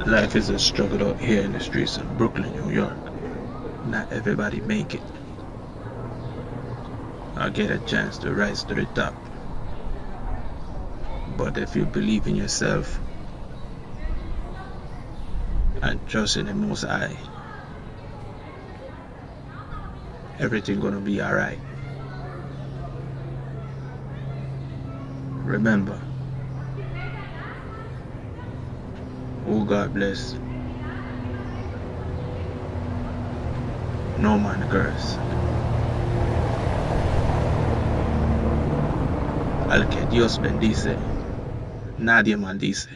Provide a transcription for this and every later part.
Life is a struggle out here in the streets of Brooklyn, New York. Not everybody make it or get a chance to rise to the top. But if you believe in yourself and trust in the Most High, everything gonna be alright. Remember, who God bless, no man curse. Al que Dios bendice, nadie maldice.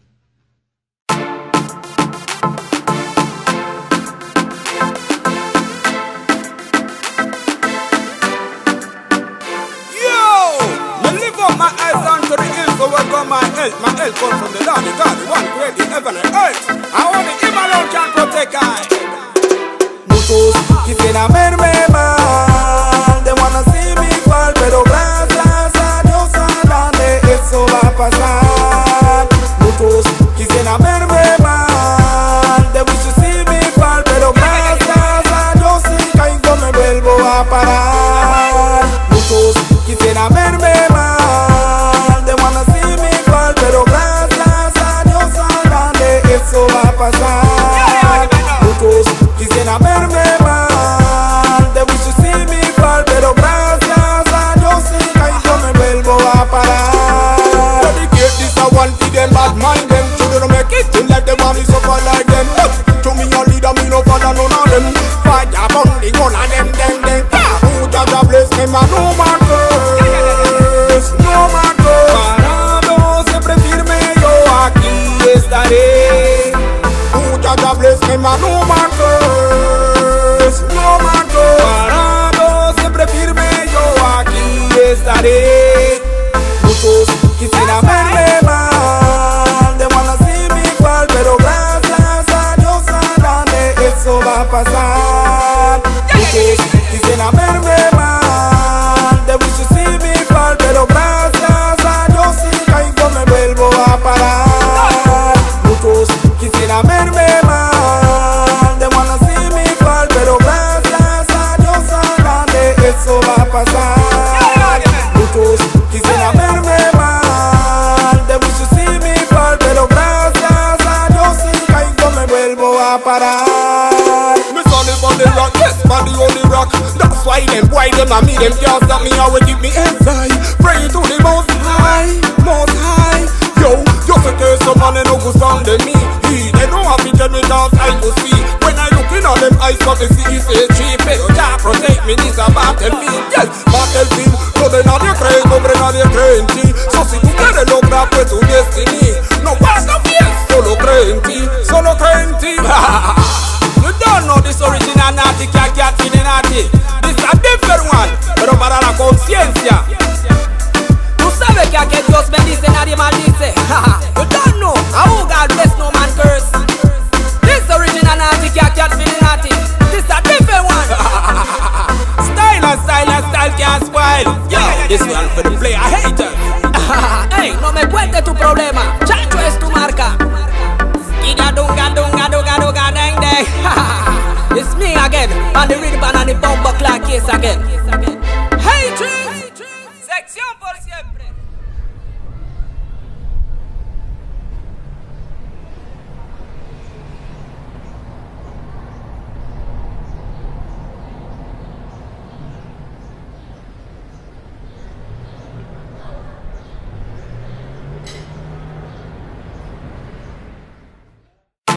My eyes onto the hills, so where come my health? My health comes from the Lord, the God, the one created heaven and earth. I want the him alone can protect I. Muchos quisieran verme mal, they wanna see me fall, pero gracias a Dios adelante eso va a pasar. Muchos quisieran verme mal, they wish to see me fall, pero gracias a Dios si caigo me vuelvo a parar. Muchos quisieran verme mal, eso va a pasar. Muchos quisieran verme mal, they wish to see me fall, pero gracias a Dios si caigo me vuelvo a parar. Dedicate this a one to them bad mind them, children make it in like them want to suffer like them. To me a leader, me no follow none of them. Fight upon the gun of them. Who Jah bless them and no man curse, no man curse. Parado siempre firme yo aquí estaré. God bless me, man, no man curse, no man curse. Parado, siempre firme, yo aquí estaré. Muchos quisieran verme mal, they wanna see me fall, pero gracias a Dios adelante eso va a pasar. Muchos quisieran verme mal, they wish to see me fall, pero gracias a Dios si caigo me vuelvo a parar. Muchos quisieran verme mal, they wanna see me fall, pero gracias a Dios adelante eso va a pasar. Muchos quisieran verme mal, they wish to see me fall, pero gracias a Dios si caigo me vuelvo a parar. Me son on the rock, yes, man, the only rock. That's why them boy them and me them can't stop me. How we keep me inside, praying to the Most High, Most High. Yo, just in case someone no go stand than me. They don't have to tell me dance I go see. When I look in all them eyes what they see is a cheap. Jah protect me, this a battlefield. Yes, battlefield. So they not your crane, no bring on your crane. So si tú quieres lograr pues tú